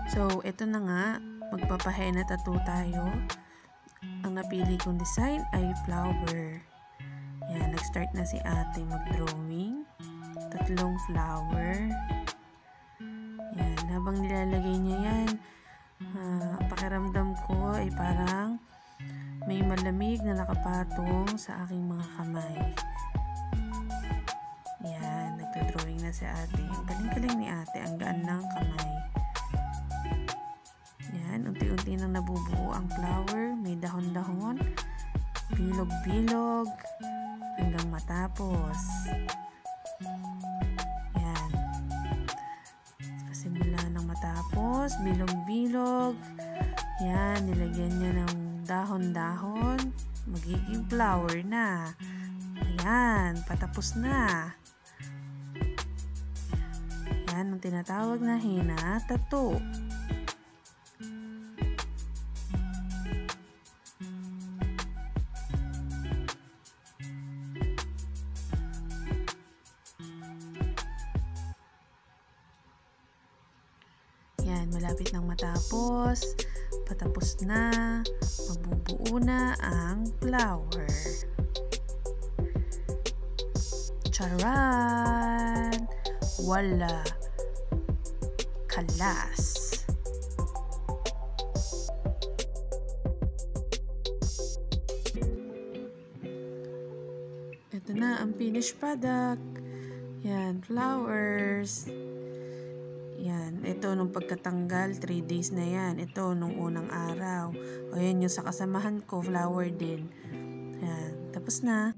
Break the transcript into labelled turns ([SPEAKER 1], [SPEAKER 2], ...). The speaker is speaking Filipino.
[SPEAKER 1] So, ito na nga, magpapahenna tattoo tayo. Ang napili kong design ay flower. Yan, nag-start na si ate mag-drawing. 3 flower. Yan, habang nilalagay niya yan, pakiramdam ko ay parang may malamig na nakapatong sa aking mga kamay. Yan, nagdo-drawing na si ate. Ang galing-galing ni ate, ang gaan ng kamay. Yan, unti-unti nang nabubuo ang flower. May dahon-dahon, bilog-bilog, hanggang matapos. Yan. Simula ng matapos, bilog-bilog. Yan, nilagyan niya ng dahon-dahon. Magiging flower na. Ayan, patapos na. Yan, ang tinatawag na henna tattoo. Yan, malapit nang matapos. Patapos na. Mabubuo na ang flower. Charan! Wala. Kalas. Ito na ang finished product. Yan, flowers. Yan, ito nung pagkatanggal, 3 days na yan. Ito nung unang araw. O yan yung sa kasamahan ko, flower din. Yan, tapos na.